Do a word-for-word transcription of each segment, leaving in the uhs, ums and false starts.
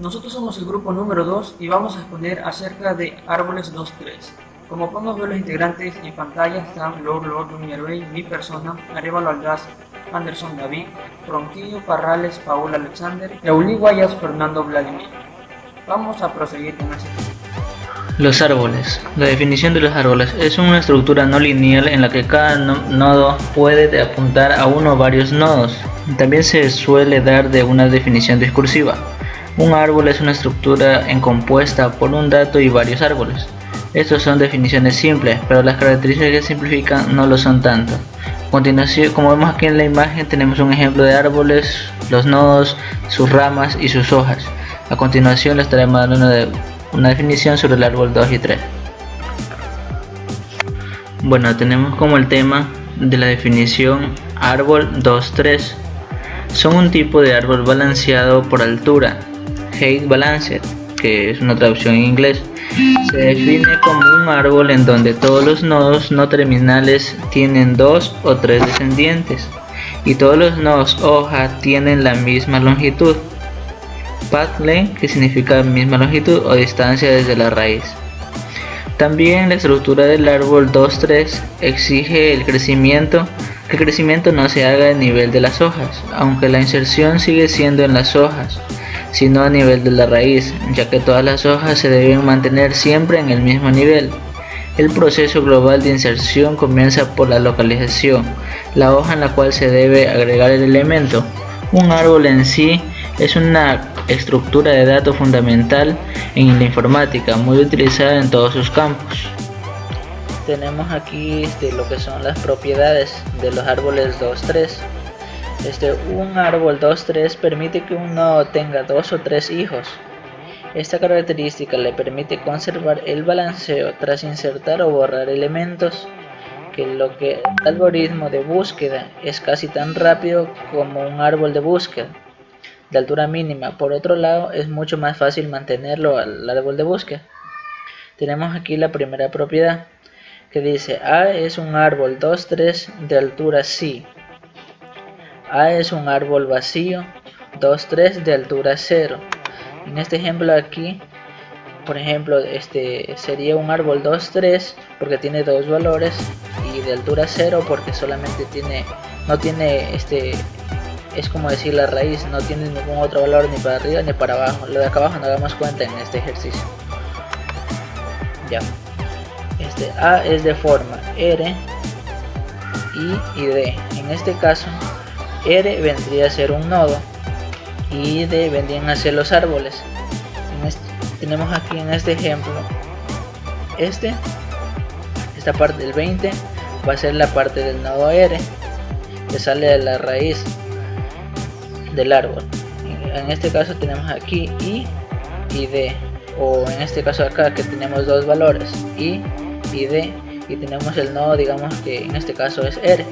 Nosotros somos el grupo número dos y vamos a exponer acerca de árboles dos tres. Como podemos ver, los integrantes en pantalla están Lord Lord Junior, mi persona, Arevalo Aldaz, Anderson David, Ronquillo Parrales, Paul Alexander, Euli Guayas, Fernando Vladimir. Vamos a proseguir con este tema. Los árboles. La definición de los árboles es una estructura no lineal en la que cada nodo puede apuntar a uno o varios nodos. También se suele dar de una definición discursiva. Un árbol es una estructura en compuesta por un dato y varios árboles. Estos son definiciones simples, pero las características que simplifican no lo son tanto. A continuación, como vemos aquí en la imagen, tenemos un ejemplo de árboles, los nodos, sus ramas y sus hojas. A continuación les estaremos dando una, de, una definición sobre el árbol dos y tres. Bueno, tenemos como el tema de la definición árbol dos tres. Son un tipo de árbol balanceado por altura, height balanced, que es una traducción en inglés. Se define como un árbol en donde todos los nodos no terminales tienen dos o tres descendientes y todos los nodos hoja tienen la misma longitud. Path length, que significa misma longitud o distancia desde la raíz. También la estructura del árbol dos tres exige el crecimiento, que el crecimiento no se haga a nivel de las hojas, aunque la inserción sigue siendo en las hojas, sino a nivel de la raíz, ya que todas las hojas se deben mantener siempre en el mismo nivel. El proceso global de inserción comienza por la localización, la hoja en la cual se debe agregar el elemento. Un árbol en sí es una estructura de datos fundamental en la informática, muy utilizada en todos sus campos. Tenemos aquí este, lo que son las propiedades de los árboles dos tres. Este, un árbol dos tres permite que un nodo tenga dos o tres hijos. Esta característica le permite conservar el balanceo tras insertar o borrar elementos, que lo que el algoritmo de búsqueda es casi tan rápido como un árbol de búsqueda de altura mínima. Por otro lado, es mucho más fácil mantenerlo al árbol de búsqueda. Tenemos aquí la primera propiedad que dice: A es un árbol dos tres de altura sí. A es un árbol vacío dos tres de altura cero. En este ejemplo aquí, por ejemplo, este sería un árbol dos tres porque tiene dos valores, y de altura cero porque solamente tiene, no tiene este, es como decir la raíz, no tiene ningún otro valor ni para arriba ni para abajo. Lo de acá abajo no damos cuenta en este ejercicio. Ya. Este A es de forma R, I y D. En este caso, R vendría a ser un nodo y D vendrían a ser los árboles. En este, tenemos aquí en este ejemplo, este, esta parte del veinte va a ser la parte del nodo R que sale de la raíz del árbol. En este caso tenemos aquí I y D, o en este caso acá que tenemos dos valores, I y D, y tenemos el nodo, digamos que en este caso es R.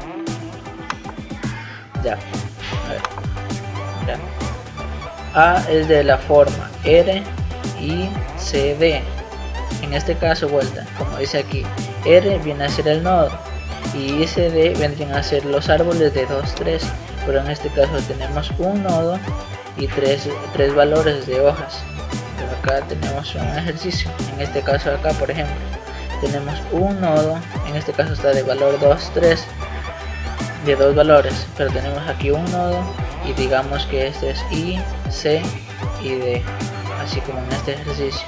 Ya, a ver, ya. A es de la forma R, I, C, D. En este caso, vuelta, como dice aquí, R viene a ser el nodo y I, C, D vendrían a ser los árboles de dos tres, pero en este caso tenemos un nodo y tres, tres valores de hojas. Pero acá tenemos un ejercicio. En este caso acá, por ejemplo, tenemos un nodo, en este caso está de valor dos tres, de dos valores, pero tenemos aquí un nodo y digamos que este es I, C y D, así como en este ejercicio.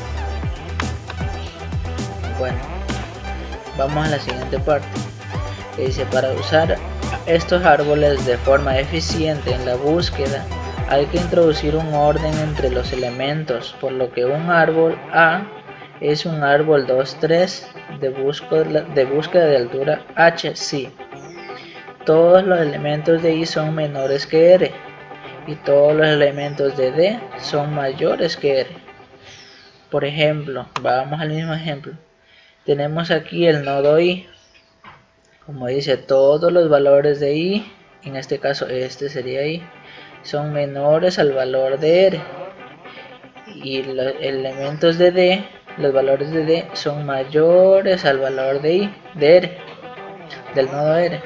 Bueno, vamos a la siguiente parte, que dice: para usar estos árboles de forma eficiente en la búsqueda hay que introducir un orden entre los elementos, por lo que un árbol A es un árbol dos tres de búsqueda de, búsqueda de altura H sí. Todos los elementos de I son menores que R y todos los elementos de D son mayores que R. Por ejemplo, vamos al mismo ejemplo. Tenemos aquí el nodo I. Como dice, todos los valores de I, en este caso este sería I, son menores al valor de R. Y los elementos de D, los valores de D son mayores al valor de I, de R, del nodo R.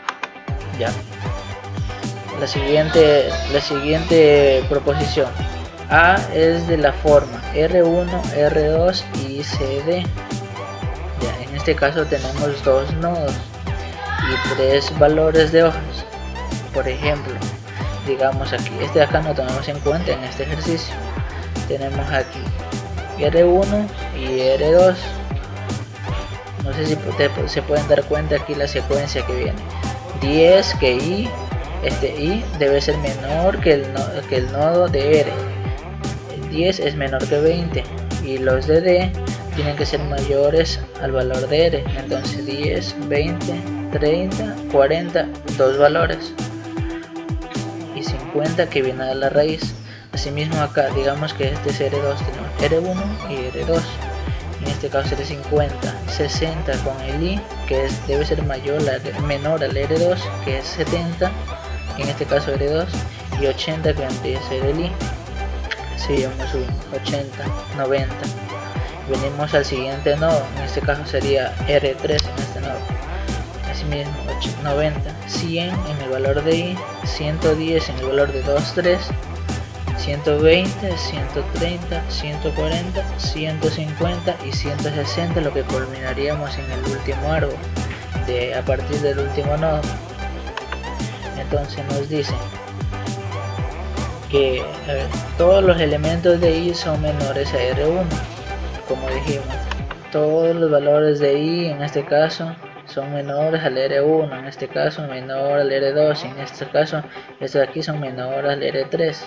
Ya. La siguiente, la siguiente proposición. A es de la forma R uno, R dos y C D. Ya, en este caso tenemos dos nodos y tres valores de hojas. Por ejemplo, digamos aquí, este de acá no tomamos en cuenta en este ejercicio. Tenemos aquí R uno y R dos. No sé si se pueden dar cuenta aquí la secuencia que viene. diez, que I, este I debe ser menor que el, nodo, que el nodo de R. El diez es menor que veinte y los de D tienen que ser mayores al valor de R. Entonces diez, veinte, treinta, cuarenta, dos valores y cincuenta que viene de la raíz. Asimismo acá, digamos que este es R dos, tenemos R uno y R dos. En este caso sería cincuenta, sesenta con el I, que es, debe ser mayor, menor al R dos, que es setenta, en este caso R dos, y ochenta que vendría a ser el I. Así vamos subiendo, ochenta, noventa. Venimos al siguiente nodo, en este caso sería R tres en este nodo. Asimismo, noventa, cien en el valor de I, ciento diez en el valor de dos, tres, ciento veinte, ciento treinta, ciento cuarenta, ciento cincuenta y ciento sesenta, lo que culminaríamos en el último árbol de, a partir del último nodo. Entonces nos dice que a ver, todos los elementos de I son menores a R uno, como dijimos. Todos los valores de I en este caso son menores al R uno, en este caso menor al R dos, y en este caso estos de aquí son menores al R tres.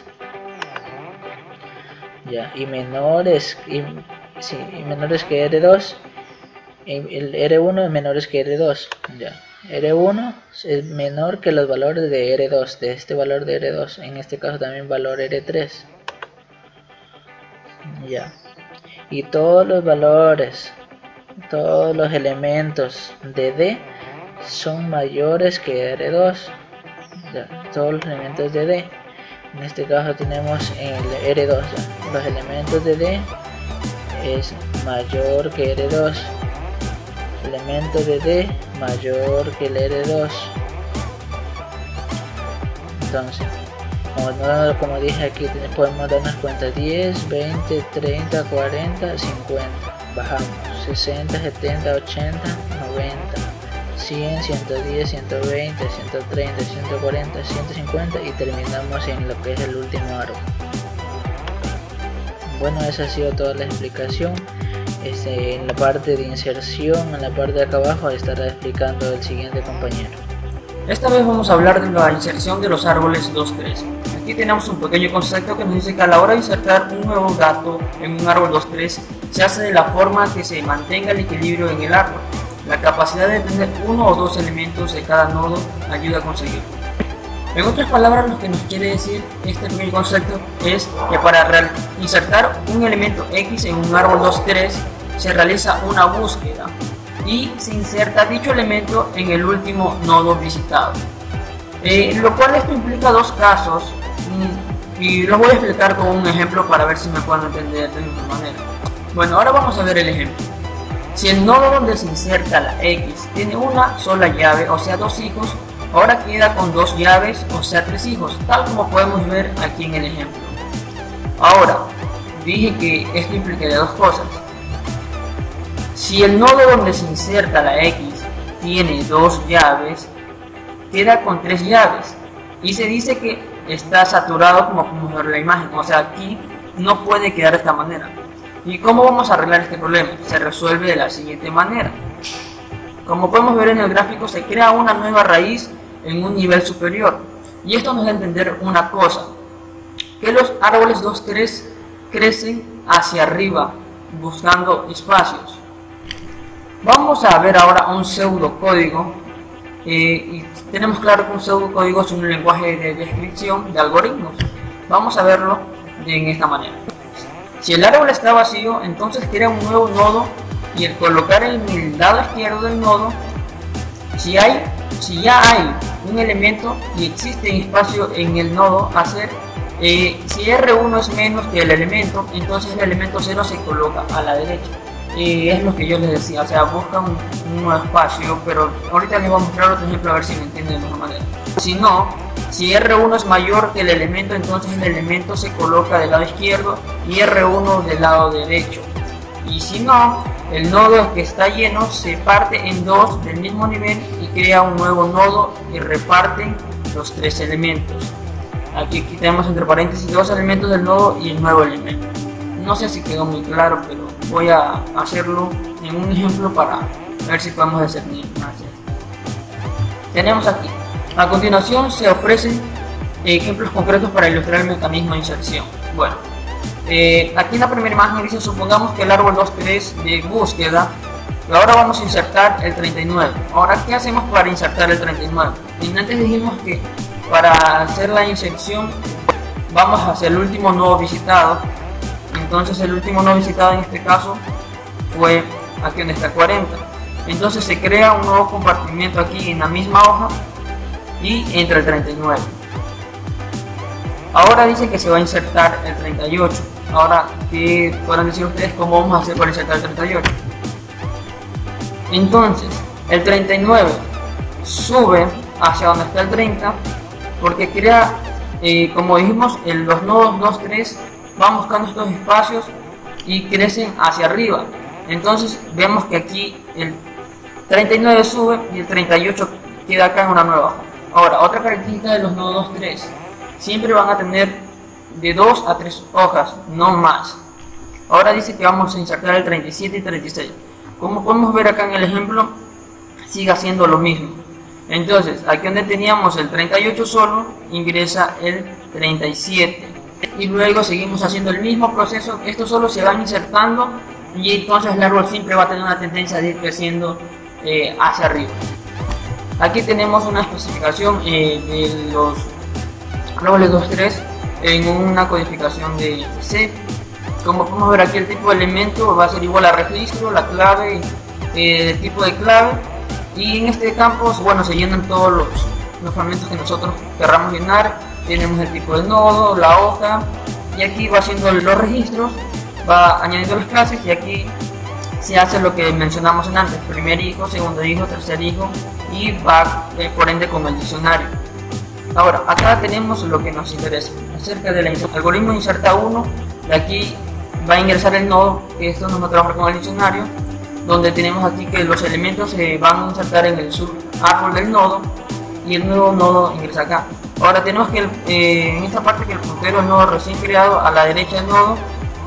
Ya, y menores y, sí, y menores que R dos, el R uno es menores que R dos. Ya, R uno es menor que los valores de R dos, de este valor de R dos, en este caso también valor R tres. Ya, y todos los valores, todos los elementos de D son mayores que R dos. Ya, todos los elementos de D. En este caso tenemos el R dos, ya. Los elementos de D es mayor que R dos, elemento de D mayor que el R dos. Entonces, como, no, como dije aquí, podemos darnos cuenta: diez, veinte, treinta, cuarenta, cincuenta. Bajamos sesenta, setenta, ochenta, noventa, cien, ciento diez, ciento veinte, ciento treinta, ciento cuarenta, ciento cincuenta y terminamos en lo que es el último árbol. Bueno, esa ha sido toda la explicación. Este, en la parte de inserción, en la parte de acá abajo, estará explicando el siguiente compañero. Esta vez vamos a hablar de la inserción de los árboles dos tres. Aquí tenemos un pequeño concepto que nos dice que a la hora de insertar un nuevo dato en un árbol dos tres se hace de la forma que se mantenga el equilibrio en el árbol. La capacidad de tener uno o dos elementos de cada nodo ayuda a conseguirlo. En otras palabras, lo que nos quiere decir este primer concepto es que para insertar un elemento X en un árbol dos tres se realiza una búsqueda y se inserta dicho elemento en el último nodo visitado. Eh, lo cual esto implica dos casos mm, y los voy a explicar con un ejemplo para ver si me pueden entender de misma manera. Bueno, ahora vamos a ver el ejemplo. Si el nodo donde se inserta la X tiene una sola llave, o sea dos hijos, ahora queda con dos llaves, o sea tres hijos, tal como podemos ver aquí en el ejemplo. Ahora, dije que esto implicaría dos cosas. Si el nodo donde se inserta la X tiene dos llaves, queda con tres llaves. Y se dice que está saturado, como podemos ver en la imagen, o sea aquí no puede quedar de esta manera. ¿Y cómo vamos a arreglar este problema? Se resuelve de la siguiente manera. Como podemos ver en el gráfico, se crea una nueva raíz en un nivel superior. Y esto nos da a entender una cosa, que los árboles dos tres crecen hacia arriba, buscando espacios. Vamos a ver ahora un pseudocódigo. Eh, y tenemos claro que un pseudocódigo es un lenguaje de descripción de algoritmos. Vamos a verlo de esta manera. Si el árbol está vacío, entonces crea un nuevo nodo y el colocar en el lado izquierdo del nodo, si, hay, si ya hay un elemento y existe espacio en el nodo, hacer eh, si R uno es menos que el elemento, entonces el elemento cero se coloca a la derecha. Y es lo que yo les decía, o sea, busca un, un nuevo espacio, pero ahorita les voy a mostrar otro ejemplo a ver si me entienden de mejor manera. Si no, si R uno es mayor que el elemento, entonces el elemento se coloca del lado izquierdo y R uno del lado derecho. Y si no, el nodo que está lleno se parte en dos del mismo nivel y crea un nuevo nodo y reparten los tres elementos. Aquí tenemos entre paréntesis dos elementos del nodo y el nuevo elemento. No sé si quedó muy claro, pero voy a hacerlo en un ejemplo para ver si podemos discernir más esto. Tenemos aquí, a continuación se ofrecen ejemplos concretos para ilustrar el mecanismo de inserción. Bueno, eh, aquí en la primera imagen dice, supongamos que el árbol dos tres de búsqueda, y ahora vamos a insertar el treinta y nueve. Ahora, ¿qué hacemos para insertar el treinta y nueve? Y antes dijimos que para hacer la inserción vamos hacia el último nodo visitado. Entonces el último nodo visitado en este caso fue aquí donde está cuarenta. Entonces se crea un nuevo compartimiento aquí en la misma hoja y entra el treinta y nueve. Ahora dice que se va a insertar el treinta y ocho. Ahora, ¿qué podrán decir ustedes cómo vamos a hacer para insertar el treinta y ocho? Entonces el treinta y nueve sube hacia donde está el treinta porque crea, eh, como dijimos, en los nodos dos tres van buscando estos espacios y crecen hacia arriba. Entonces vemos que aquí el treinta y nueve sube y el treinta y ocho queda acá en una nueva hoja. Ahora, otra característica de los nodos dos tres, siempre van a tener de dos a tres hojas, no más. Ahora dice que vamos a insertar el treinta y siete y treinta y seis. Como podemos ver acá en el ejemplo, sigue haciendo lo mismo. Entonces, aquí donde teníamos el treinta y ocho solo, ingresa el treinta y siete. Y luego seguimos haciendo el mismo proceso. Estos solo se van insertando y entonces el árbol siempre va a tener una tendencia de ir creciendo eh, hacia arriba. Aquí tenemos una especificación eh, de los árboles dos tres en una codificación de C. Como podemos ver aquí, el tipo de elemento va a ser igual a registro, la clave, eh, el tipo de clave, y en este campo, bueno, se llenan todos los, los fragmentos que nosotros querramos llenar. Tenemos el tipo de nodo, la hoja, y aquí va haciendo los registros, va añadiendo las clases, y aquí se hace lo que mencionamos en antes: primer hijo, segundo hijo, tercer hijo, y va eh, por ende con el diccionario. Ahora, acá tenemos lo que nos interesa acerca del algoritmo inserta uno. De aquí va a ingresar el nodo, que esto nos va a trabajar con el diccionario, donde tenemos aquí que los elementos se van a insertar en el subárbol del nodo y el nuevo nodo ingresa acá. Ahora tenemos que el, eh, en esta parte que el puntero del nodo recién creado a la derecha del nodo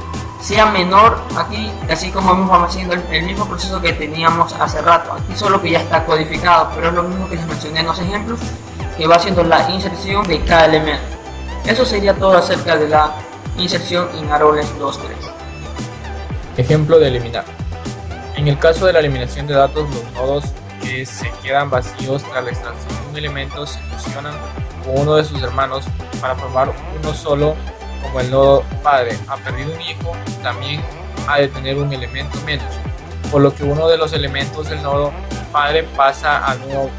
sea menor aquí, así como vamos haciendo el, el mismo proceso que teníamos hace rato. Aquí solo que ya está codificado, pero es lo mismo que les mencioné en los ejemplos, que va haciendo la inserción de cada elemento. Eso sería todo acerca de la inserción en árboles dos tres. Ejemplo de eliminar. En el caso de la eliminación de datos, los nodos que se quedan vacíos tras la extracción de un elemento se fusionan con uno de sus hermanos para formar uno solo, como el nodo padre. Ha perdido un hijo, también ha de tener un elemento menos, por lo que uno de los elementos del nodo padre pasa al nuevo.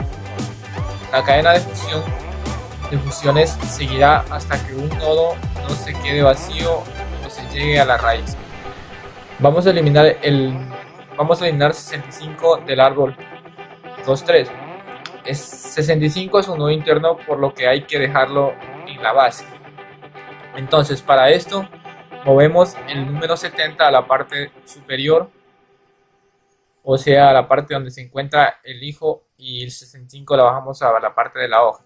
La cadena de fusión de fusiones seguirá hasta que un nodo no se quede vacío o se llegue a la raíz. Vamos a eliminar el vamos a eliminar sesenta y cinco del árbol dos tres. Es, sesenta y cinco es un nodo interno, por lo que hay que dejarlo en la base. Entonces, para esto movemos el número setenta a la parte superior, o sea, a la parte donde se encuentra el hijo, y el sesenta y cinco la bajamos a la parte de la hoja,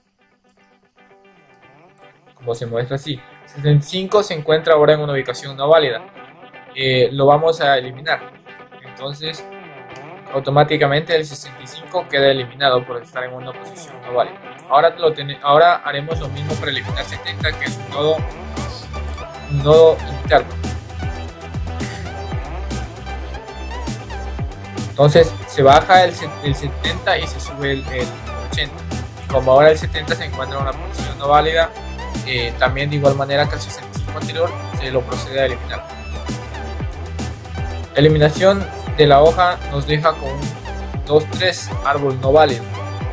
como se muestra así. sesenta y cinco se encuentra ahora en una ubicación no válida, eh, lo vamos a eliminar. Entonces automáticamente el sesenta y cinco queda eliminado por estar en una posición no válida. Ahora, lo ten, ahora haremos lo mismo para eliminar setenta, que es un nodo, un nodo interno. Entonces se baja el, el setenta y se sube el, el ochenta. Como ahora el setenta se encuentra en una posición no válida, eh, también de igual manera que el sesenta y cinco anterior se lo procede a eliminar. Eliminación de la hoja nos deja con un dos tres árbol no válido.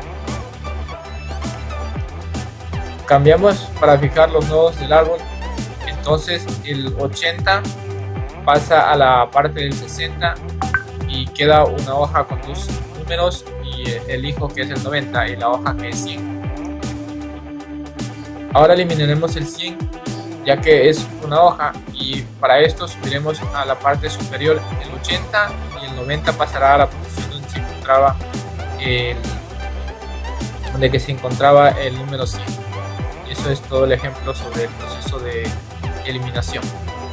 Cambiamos para fijar los nodos del árbol. Entonces el ochenta pasa a la parte del sesenta y queda una hoja con dos números y el hijo que es el noventa y la hoja que es cien. Ahora eliminaremos el cien ya que es una hoja, y para esto subiremos a la parte superior el ochenta y el noventa pasará a la posición donde se encontraba el, donde que se encontraba el número cien. Y eso es todo el ejemplo sobre el proceso de eliminación.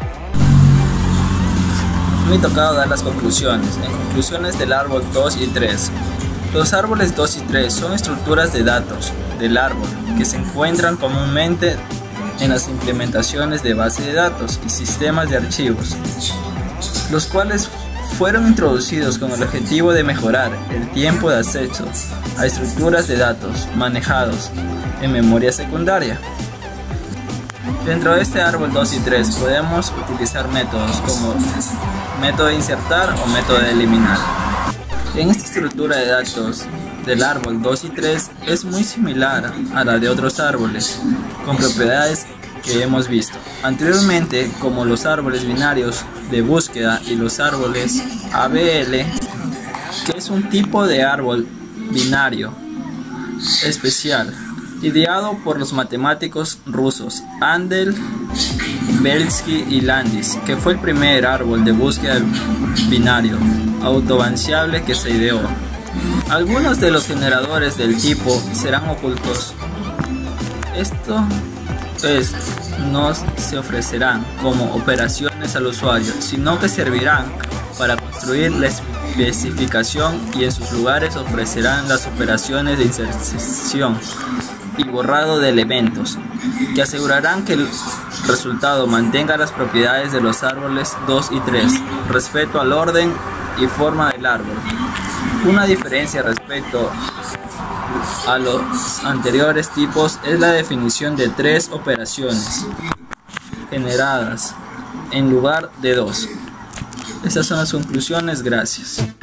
Me ha tocado dar las conclusiones. En conclusiones del árbol dos y tres. Los árboles dos y tres son estructuras de datos del árbol que se encuentran comúnmente en las implementaciones de base de datos y sistemas de archivos, los cuales fueron introducidos con el objetivo de mejorar el tiempo de acceso a estructuras de datos manejados en memoria secundaria. Dentro de este árbol dos y tres podemos utilizar métodos como método de insertar o método de eliminar. En esta estructura de datos del árbol dos y tres es muy similar a la de otros árboles, con propiedades que hemos visto anteriormente, como los árboles binarios de búsqueda y los árboles A B L, que es un tipo de árbol binario especial, ideado por los matemáticos rusos Andel, Belsky y Landis, que fue el primer árbol de búsqueda binario autobalanceable que se ideó. Algunos de los generadores del tipo serán ocultos. Esto es, no se ofrecerán como operaciones al usuario, sino que servirán para construir la especificación, y en sus lugares ofrecerán las operaciones de inserción y borrado de elementos, que asegurarán que el resultado mantenga las propiedades de los árboles dos y tres respecto al orden y forma del árbol. Una diferencia respecto a los anteriores tipos es la definición de tres operaciones generadas en lugar de dos. Estas son las conclusiones. Gracias.